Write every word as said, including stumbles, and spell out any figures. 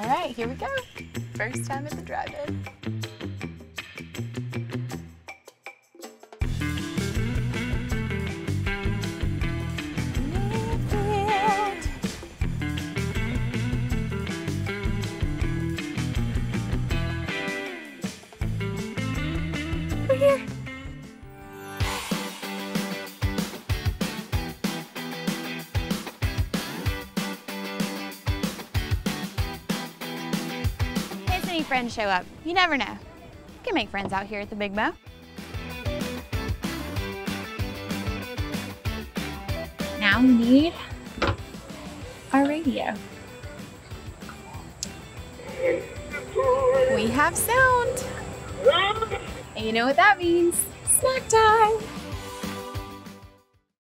right, here we go. First time at the drive-in. We're here. Any friends show up. You never know. You can make friends out here at the Big Mo. Now we need our radio. We have sound. And you know what that means? Snack time!